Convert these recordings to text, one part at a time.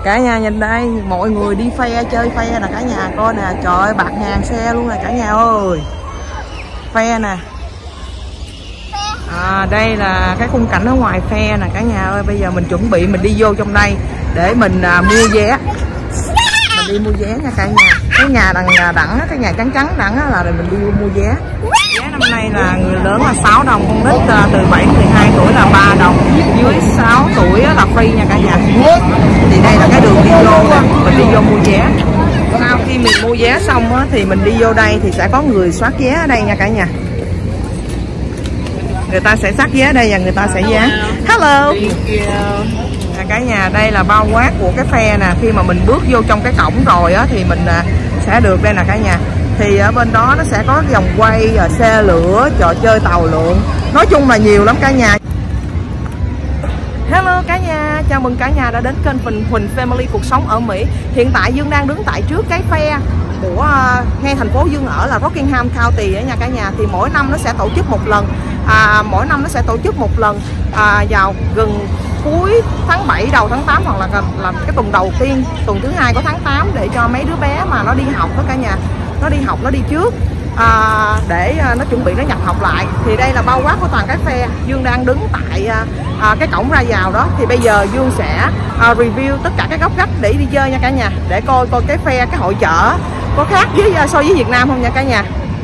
Cả nhà nhìn đây, mọi người đi phe, chơi phe nè cả nhà coi nè. Trời ơi, bạc ngàn xe luôn nè cả nhà ơi. Phe nè. Đây là cái khung cảnh ở ngoài phe nè cả nhà ơi. Bây giờ mình chuẩn bị mình đi vô trong đây để mình mua vé. Mình đi mua vé nha cả nhà. Cái nhà đẳng, cái nhà trắng trắng đẳng là mình đi mua vé. Vé năm nay là người lớn là 6 đồng, con nít từ 7-12 tuổi là 3 đồng, dưới 6 tuổi là free nha cả nhà. Thì đây là cái đường đi vô, mình đi vô mua vé. Sau khi mình mua vé xong thì mình đi vô đây thì sẽ có người soát vé ở đây nha cả nhà. Người ta sẽ soát vé ở đây và người ta sẽ dán. Hello. Cả nhà, đây là bao quát của cái phe nè. Khi mà mình bước vô trong cái cổng rồi thì mình sẽ được đây nè cả nhà. Thì ở bên đó nó sẽ có vòng quay, xe lửa, trò chơi tàu lượn. Nói chung là nhiều lắm cả nhà. Hello cả nhà, chào mừng cả nhà đã đến kênh Huỳnh Family Cuộc Sống ở Mỹ. Hiện tại Dương đang đứng tại trước cái phe của ngay thành phố Dương ở là Rockingham County ở nha cả nhà. Thì mỗi năm nó sẽ tổ chức một lần, vào gần cuối tháng 7 đầu tháng 8 hoặc là cái tuần đầu tiên, tuần thứ 2 của tháng 8 để cho mấy đứa bé mà nó đi học đó cả nhà. Nó đi học, nó đi trước để nó chuẩn bị nó nhập học lại. Thì đây là bao quát của toàn cái phe. Dương đang đứng tại cái cổng ra vào đó. Thì bây giờ Dương sẽ review tất cả các góc ngách để đi chơi nha cả nhà, để coi cái phe, cái hội chợ có khác so với Việt Nam không nha cả nhà.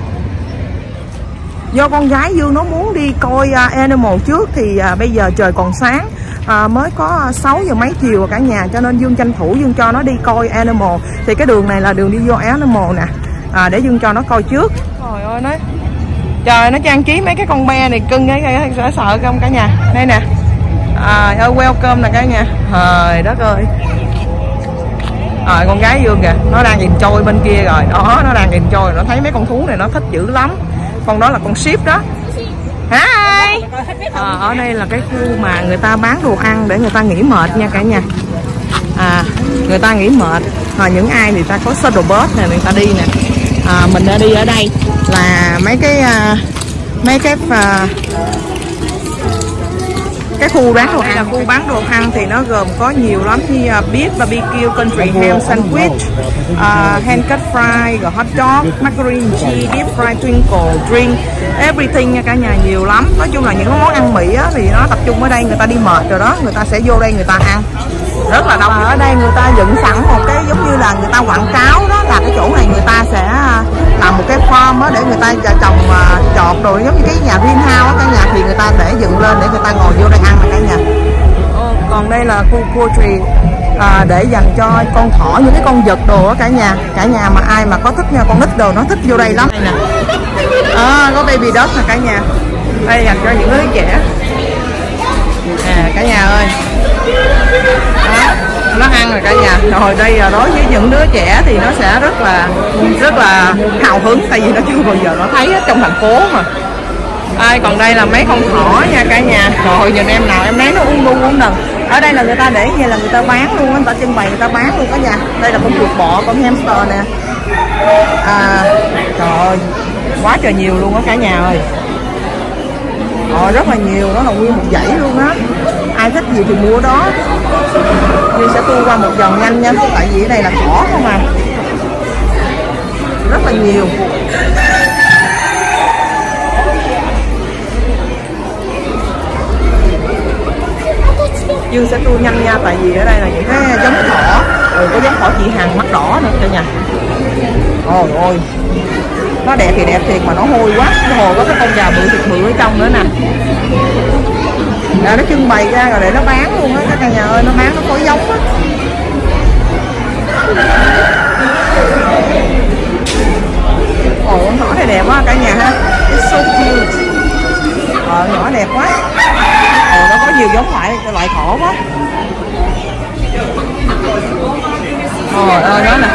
Do con gái Dương nó muốn đi coi animal trước thì bây giờ trời còn sáng, mới có 6 giờ mấy chiều cả nhà, cho nên Dương tranh thủ Dương cho nó đi coi animal. Thì cái đường này là đường đi vô animal nè, để Dương cho nó coi trước. Trời ơi, trời, nó trang trí mấy cái con be này cưng ấy, sợ không cả nhà. Đây nè, welcome nè cả nhà. Trời đất ơi. Con gái Dương kìa, nó đang nhìn trôi bên kia rồi đó, nó đang nhìn trôi, nó thấy mấy con thú này nó thích dữ lắm. Con đó là con sheep đó. Hi. Ở đây là cái khu mà người ta bán đồ ăn để người ta nghỉ mệt nha cả nhà. Người ta nghỉ mệt, những ai người ta có shuttle bus này người ta đi nè. Mình đã đi ở đây là mấy cái khu bán đồ ăn. Đây là khu bán đồ ăn thì nó gồm có nhiều lắm, như beef barbecue, country ham sandwich, hand cut fry, rồi hot dog, macaroni cheese, deep fried twinkle, drink, everything nha cả nhà, nhiều lắm. Nói chung là những món ăn Mỹ thì nó tập trung ở đây, người ta đi mệt rồi đó, người ta sẽ vô đây người ta ăn. Rất là đông. Ở đây người ta dựng sẵn một cái giống như là người ta quảng cáo đó, là cái chỗ này người ta sẽ làm một cái farm để người ta trồng trọt rồi, giống như cái nhà greenhouse cả nhà, thì người ta để dựng lên để người ta ngồi vô đây ăn cả nhà. Còn đây là khu poultry, để dành cho con thỏ, những cái con vật đồ đó cả nhà. Cả nhà mà ai mà có thích nha, con nít đồ nó thích vô đây lắm. Đây nè, có baby dog nè cả nhà. Đây dành cho những đứa trẻ. Cả nhà ơi, nó ăn rồi cả nhà. Rồi đây là đối với những đứa trẻ thì nó sẽ rất là hào hứng, tại vì nó chưa bao giờ nó thấy ở trong thành phố mà. Còn đây là mấy con thỏ nha cả nhà. Rồi nhìn em nào em lấy nó uống đần. Ở đây là người ta để như là người ta bán luôn, người ta trưng bày người ta bán luôn cả nhà. Đây là con chuột bọ, con hamster nè. Trời ơi, quá trời nhiều luôn á cả nhà ơi. Rất là nhiều, đó là nguyên một dãy luôn á. Ai thích gì thì mua đó. Dương sẽ tua qua một vòng nhanh nha, tại vì ở đây là cỏ không à. Rất là nhiều. Dương sẽ tua nhanh nha, tại vì ở đây là những cái giống thỏ. Có giống thỏ chị Hằng mắt đỏ nữa cả nhà. Ôi ôi, nó đẹp thì đẹp thiệt mà nó hôi quá. Cái hồ có cái con gà bự thịt bự ở trong nữa nè. Nó trưng bày ra rồi để nó bán luôn á cả nhà ơi, nó bán nó phối giống á. Con nhỏ này đẹp quá cả nhà ha. It's so cute. Nhỏ đẹp quá. Nó có nhiều giống loại thỏ quá. Đó nè.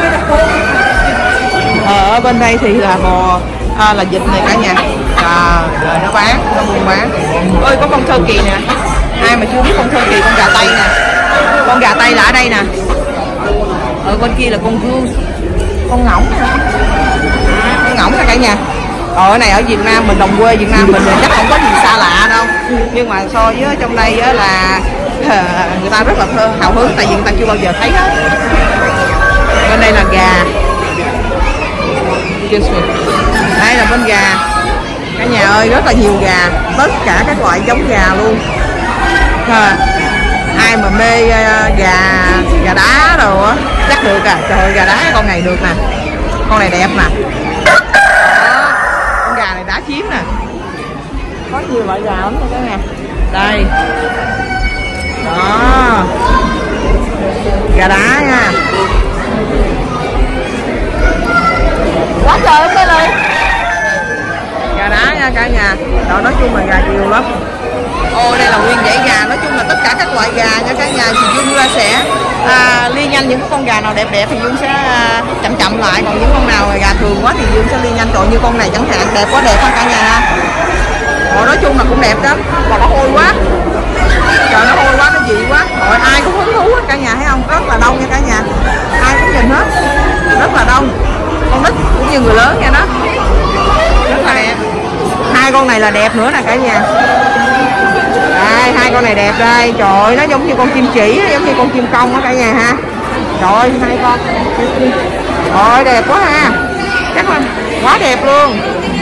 Ở bên đây thì là bò, là vịt này cả nhà. Rồi nó bán, nó buôn bán. Ơi có con thơ kỳ nè. Ai mà chưa biết con thơ kỳ, con gà Tây nè. Con gà Tây là ở đây nè. Ở bên kia là con goose, con ngỗng nè. Con ngỗng nè cả nhà. Ở này ở Việt Nam mình, đồng quê Việt Nam mình chắc không có gì xa lạ đâu. Nhưng mà so với trong đây là người ta rất là hào hứng, tại vì người ta chưa bao giờ thấy hết. Bên đây là gà. Đây là bên gà. Cả nhà ơi, rất là nhiều gà, tất cả các loại giống gà luôn. Ai mà mê gà đá rồi á chắc được à. Trời ơi, gà đá con này được nè, con này đẹp nè. Con gà này đá chiếm nè, có nhiều loại gà lắm nha cả nhà. Đây đó, gà đá nha, quá trời luôn đây này, gà đá nha cả nhà. Đó, nói chung là gà nhiều lắm. Ô, đây là nguyên dãy gà, nói chung là tất cả các loại gà nha cả nhà. Thì Dương sẽ ly nhanh những con gà nào đẹp đẹp thì Dương sẽ chậm lại, còn những con nào gà thường quá thì Dương sẽ ly nhanh. Trời, như con này chẳng hạn, đẹp quá, đẹp quá cả nhà ha. Nói chung là cũng đẹp lắm, còn nó hôi quá. Trời, nó hôi quá, nó dị quá. Rồi ai cũng hứng thú hết cả nhà, thấy không? Rất là đông nha cả nhà, ai cũng nhìn hết, rất là đông, con nít cũng như người lớn nha. Đó, rất là đẹp. Hai con này là đẹp nữa nè cả nhà. Đây, hai con này đẹp đây. Trời ơi, nó giống như con chim chỉ, giống như con chim công đó cả nhà ha. Trời ơi, hai con. Trời, đẹp quá ha. Chắc là quá đẹp luôn.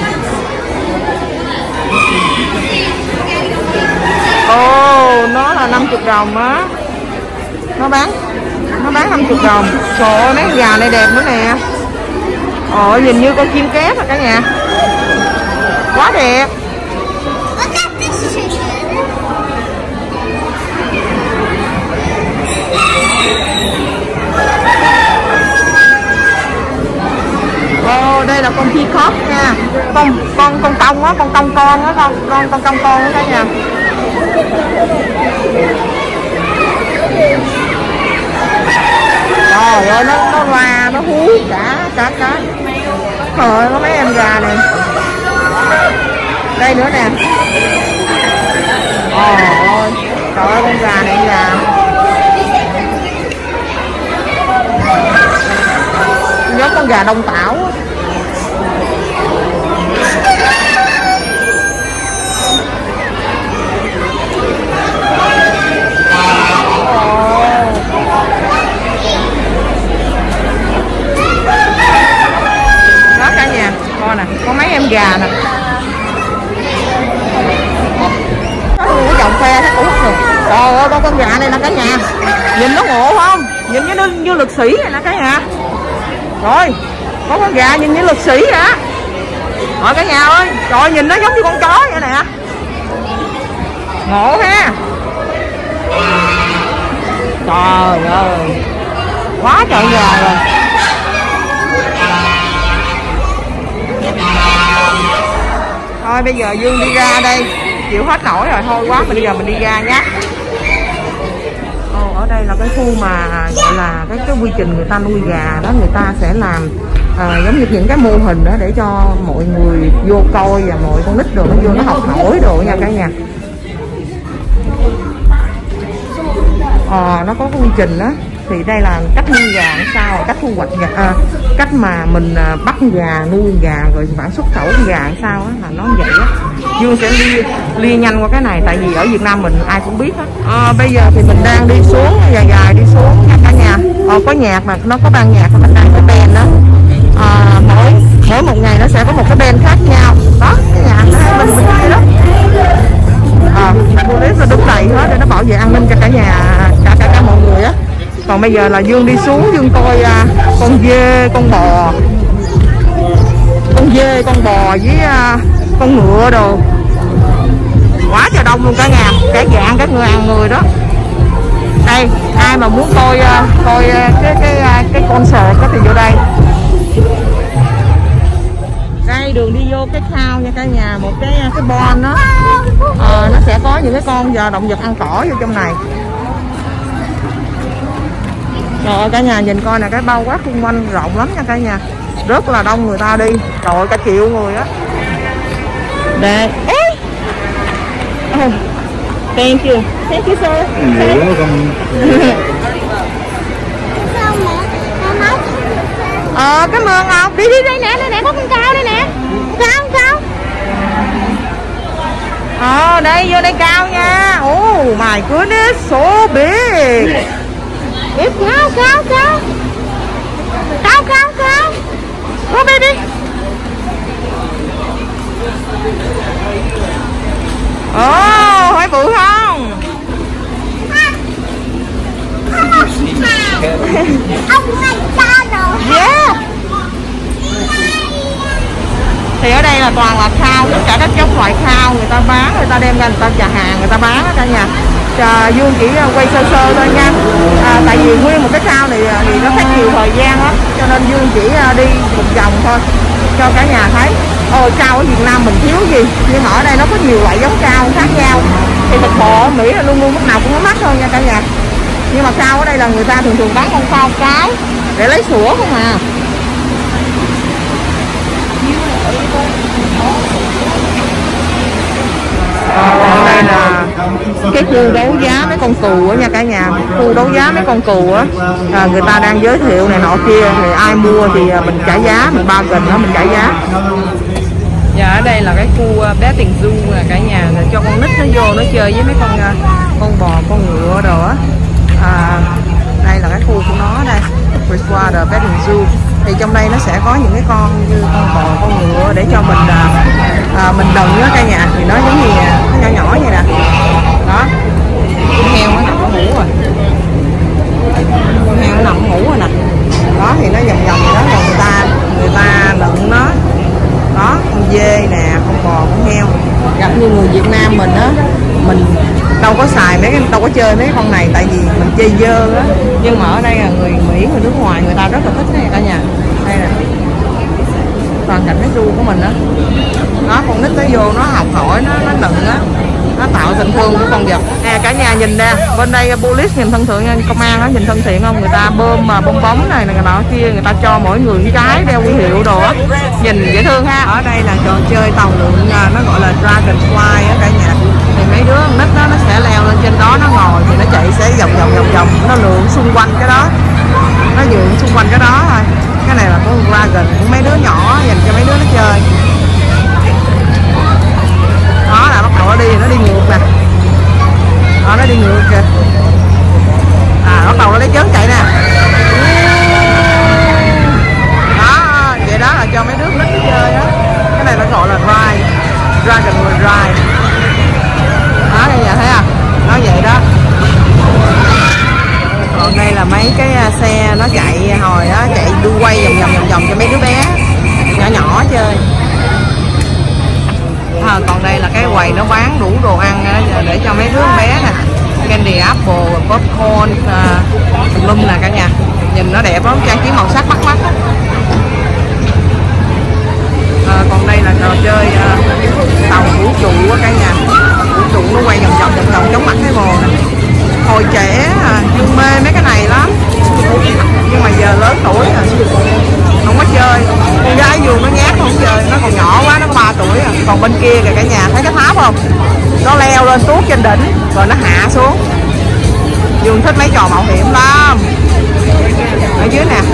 Ồ, nó là 50 đồng á. Nó bán 50 đồng. Trời ơi, mấy con gà này đẹp nữa nè. Ồ, nhìn như con chim kép à cả nhà. Quá đẹp. Ồ, đây là con peacock nha. Con công á, con công con á, con công con á cả nhà. Trời ơi, nó loa, nó hú cả. Trời ơi, có mấy em gà này. Đây nữa nè. Ôi, trời ơi, con gà này là giống con gà Đông Tảo. Đó cả nhà, coi nè, có mấy em gà nè. Có luôn cái dòng phe thấy cũng được. Trời ơi, con gà này nè cả nhà, nhìn nó ngộ không? Nhìn như lực sĩ này nè cả nhà. Rồi, có con gà nhìn như lực sĩ vậy á. Rồi cả nhà ơi, trời, nhìn nó giống như con chó vậy nè. Ngộ ha. Trời ơi, quá trời gà rồi. Thôi bây giờ Dương đi ra đây, chịu hết nổi rồi, thôi quá, bây giờ mình đi ra nhé. Ở đây là cái khu mà gọi là cái quy trình người ta nuôi gà đó, người ta sẽ làm giống như những cái mô hình đó để cho mọi người vô coi và mọi con nít đồ nó vô nó học hỏi đồ nha cả nhà. Nó có cái quy trình đó. Thì đây là cách nuôi gà sao, cách thu hoạch gà, cách mà mình bắt gà, nuôi gà rồi bản xuất khẩu gà sao á, là nó vậy á. Dương sẽ lia nhanh qua cái này, tại vì ở Việt Nam mình ai cũng biết hết. Bây giờ thì mình đang đi xuống dài đi xuống nha cả nhà. Có nhạc mà nó có ban nhạc, mình đang có band đó. Mỗi một ngày nó sẽ có một cái band khác nhau đó cả nhà. Mình đi đó. Police là đứng đầy hết để nó bảo vệ an ninh cho cả nhà, cả mọi người á. Còn bây giờ là Dương đi xuống, Dương coi con dê, con bò với con ngựa đồ. Quá trời đông luôn cả nhà, cả dạng các người ăn người đó. Đây, ai mà muốn coi cái concert đó thì vô đây. Đây, đường đi vô cái khao nha cả nhà, một cái bon đó. Nó sẽ có những cái con động vật ăn cỏ vô trong này. Trời ơi cả nhà nhìn coi nè, cái bao quát xung quanh rộng lắm nha cả nhà. Rất là đông người ta đi. Trời ơi, cả triệu người á. Đây. Thank you sir. Cảm ơn Ngọc. Đi đây nè, có con cao đây nè. Cao. vô đây cao nha. Oh my goodness, so big. It's cao. Go baby. Oh, hỏi bự không? Yeah. Thì ở đây là toàn là khao, tất cả các loại khao người ta bán, người ta đem ra người ta chà hàng người ta bán cả nhà. Dương chỉ quay sơ thôi nha. Tại vì nguyên một cái khao này thì nó mất nhiều thời gian lắm, cho nên Dương chỉ đi một vòng thôi cho cả nhà thấy. Cao ở Việt Nam mình thiếu gì, nhưng mà ở đây nó có nhiều loại giống cao khác nhau. Thì thịt bò ở Mỹ là luôn lúc nào cũng có mắc hơn nha cả nhà. Nhưng mà cao ở đây là người ta thường bán con khao cái để lấy sữa không à. Còn đây là cái khu đấu giá mấy con cừu á nha cả nhà. Khu đấu giá mấy con cừu á, người ta đang giới thiệu này nọ kia, thì ai mua thì mình trả giá, mình bargain đó, mình trả giá. Dạ, ở đây là cái khu petting zoo là cả nhà, là cho con nít nó vô nó chơi với mấy con bò, con ngựa đồ á. Đây là cái khu của nó đây, Bridgewater Petting Zoo. Thì trong đây nó sẽ có những cái con như con bò, con ngựa để cho mình đừng á cả nhà. Thì nó giống như nó nhỏ vậy nè. Đó, con heo nó nằm ở ngủ rồi. Con heo nó nằm ở ngủ rồi nè. Đó thì nó vòng vậy đó, rồi người ta lựng nó. Đó, con dê nè, con bò, con heo. Gặp như người Việt Nam mình á, mình đâu có xài đâu có chơi mấy con này, tại vì mình chơi dơ á. Nhưng mà ở đây là người Mỹ, người nước ngoài người ta rất là thích này cả nhà. Đây nè, toàn cảnh cái ru của mình á. Nó con nít tới vô nó học hỏi, nó nựng á, nó tạo tình thương của con vật. Nè cả nhà nhìn nè, bên đây police nhìn thân thiện nha, công an nó nhìn thân thiện không? Người ta bơm bong bóng này người nọ kia, người ta cho mỗi người một cái đeo huy hiệu đồ á, nhìn dễ thương ha. Ở đây là trò chơi tàu lượn, nó gọi là Dragonfly á cả nhà. Thì mấy đứa con nít nó sẽ leo lên trên đó, nó ngồi thì nó chạy sẽ vòng nó lượn xung quanh cái đó, nó lượn xung quanh cái đó thôi. Cái này là con Dragon của mấy đứa nhỏ, dành cho mấy đứa nó chơi. Đó là bắt đầu nó đi ngược nè. Đó, nó đi ngược kìa. Bắt đầu nó lấy chớn chạy nè. Đó, vậy đó là cho mấy đứa nít nó chơi á. Cái này nó gọi là ride, Dragon ride. Đó cả nhà thấy không? Nó vậy đó. Còn đây là mấy cái xe nó chạy hồi đó, chạy đu quay vòng cho mấy đứa bé nhỏ chơi. Còn đây là cái quầy nó bán đủ đồ ăn để cho mấy đứa bé nè, candy apple, popcorn, tùm lum nè cả nhà. Nhìn nó đẹp lắm, trang trí màu sắc bắt mắt. Còn đây là trò chơi tàu vũ trụ á cả nhà. Vũ trụ nó quay vòng chống mặt cái bồ nè. Hồi trẻ Dương mê mấy cái này lắm, nhưng mà giờ lớn tuổi rồi không có chơi. Con gái Dương nó nhát không chơi, nó còn nhỏ quá, nó có 3 tuổi à. Còn bên kia kìa cả nhà, thấy cái tháp không? Nó leo lên tuốt trên đỉnh rồi nó hạ xuống. Dương thích mấy trò mạo hiểm lắm. Ở dưới nè.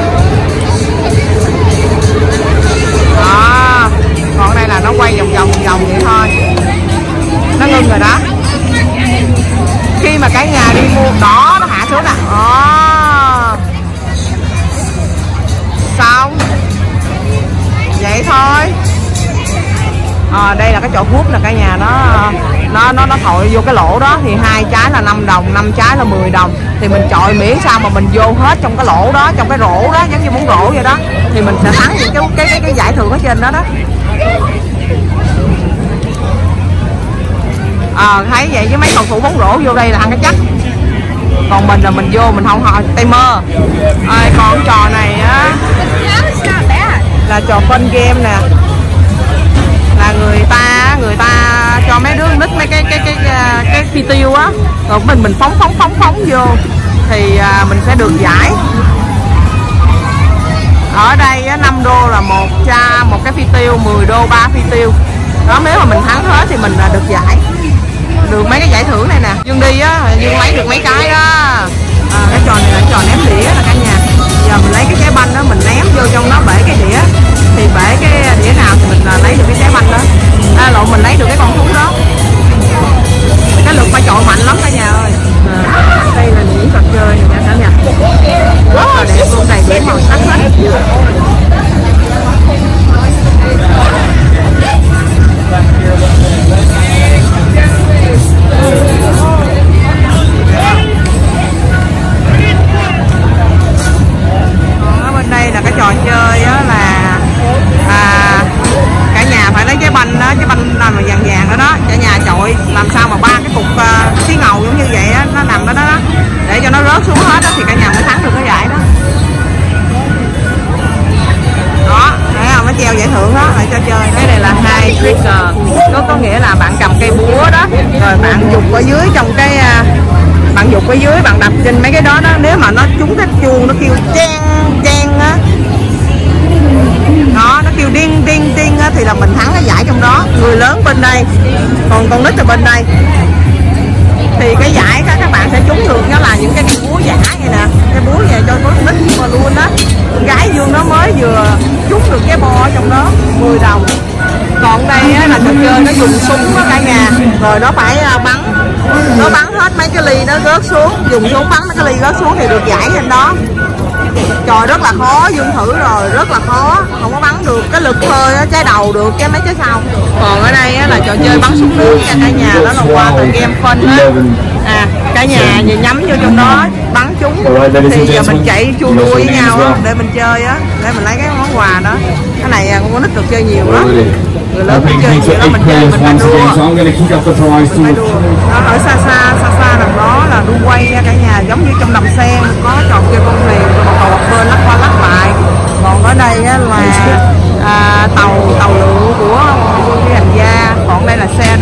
Đó. Còn đây là nó quay vòng vậy thôi. Nó ngưng rồi đó. Khi mà cả nhà đi mua đó, nó hạ xuống nè. Xong. Vậy thôi. Đây là cái chỗ hút là cả nhà, nó thổi vô cái lỗ đó thì 2 trái là 5 đồng, 5 trái là 10 đồng. Thì mình chọi miễn sao mà mình vô hết trong cái lỗ đó, trong cái rổ đó, giống như bóng rổ vậy đó, thì mình sẽ thắng những cái giải thưởng ở trên đó đó. Thấy vậy với mấy cầu thủ bóng rổ vô đây là ăn cái chắc. Còn mình là mình vô mình không hỏi tay mơ. Còn trò này á là trò fun game nè, là người ta cho mấy đứa nít mấy cái phi tiêu á, rồi mình phóng vô thì mình sẽ được giải. Ở đây á, 5 đô là một cái phi tiêu, 10 đô 3 phi tiêu đó. Nếu mà mình thắng hết thì mình là được giải, được mấy cái giải thưởng này nè. Dương đi á, Dương lấy được mấy cái đó. Cái trò này là trò ném đĩa là cả nhà. Giờ mình lấy cái trái banh đó, mình ném vô trong nó bể cái đĩa, thì bể cái đĩa nào thì mình lấy được cái trái banh đó. Lộn, mình lấy được cái con thú đó. chuông nó kêu chen chen á, đó nó kêu đinh đinh đinh á, thì là mình thắng cái giải trong đó. Người lớn bên đây, còn con nít ở bên đây. Thì cái giải các bạn sẽ trúng được, nó là những cái búa giả vậy nè, cái búa về cho con nít mà luôn đó. Con gái Dương nó mới vừa trúng được cái bo ở trong đó 10 đồng. Còn đây á, là trò chơi nó dùng súng đó cả nhà, rồi nó phải bắn, nó bắn hết mấy cái ly nó rớt xuống, dùng súng bắn mấy cái ly rớt xuống thì được giải trên đó. Trời rất là khó, Dương thử rồi rất là khó, không có bắn được, cái lực hơi á, trái đầu được cái mấy trái sau. Còn ở đây á, là trò chơi bắn súng nước nha cả nhà, đó là qua từ game fun á. Cả nhà nhắm vô trong đó bắn trúng thì giờ mình chạy chua đua với nhau á, để mình chơi á, để mình lấy cái món quà đó. Cái này con nít được chơi nhiều lắm, người lớn cũng chơi nhiều lắm, mình chơi mình phải đua. Ở xa xa đằng đó là đu quay nha cả nhà, giống như trong đầm sen có trò chơi con thuyền rồi một cầu bên lắc qua lắc lại. Còn ở đây á, là tàu lượn của Vương Hành Gia, còn đây là xe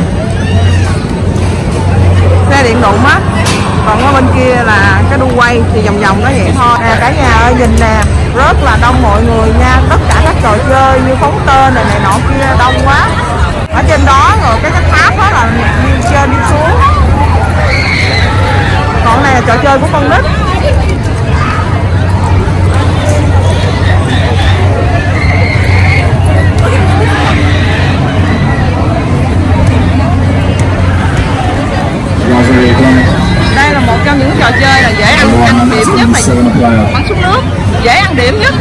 điện đụng á. Còn ở bên kia là cái đu quay thì vòng vòng nó vậy thôi. Cả nhà ơi nhìn nè, rất là đông mọi người nha, tất cả các trò chơi như phóng tên này nọ kia đông quá. Ở trên đó rồi cái tháp đó là đi trên đi xuống. Còn này là trò chơi của con nít. Đây là một trong những trò chơi là dễ ăn điểm nhất, là bắn súng nước, dễ ăn điểm nhất.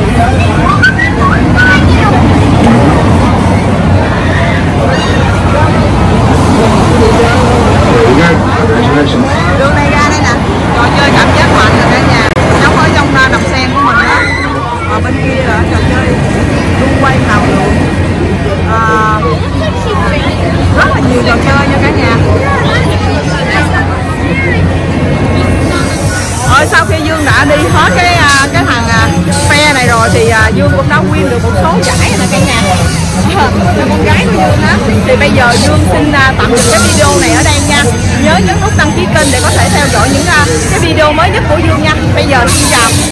Đường này ra đây nè, trò chơi cảm giác mạnh rồi cả nhà, giống ở trong đầm sen của mình đó. Ở bên kia là trò chơi đu quay tàu lượn, rất là nhiều trò chơi nha cả nhà. Sau khi Dương đã đi hết cái thằng phe này rồi thì Dương cũng đã win được một số giải nè cả nhà. Cho con gái của Dương đó. Thì bây giờ Dương xin tạm dừng cái video này ở đây nha. Nhớ nhấn nút đăng ký kênh để có thể theo dõi những cái video mới nhất của Dương nha. Bây giờ xin chào.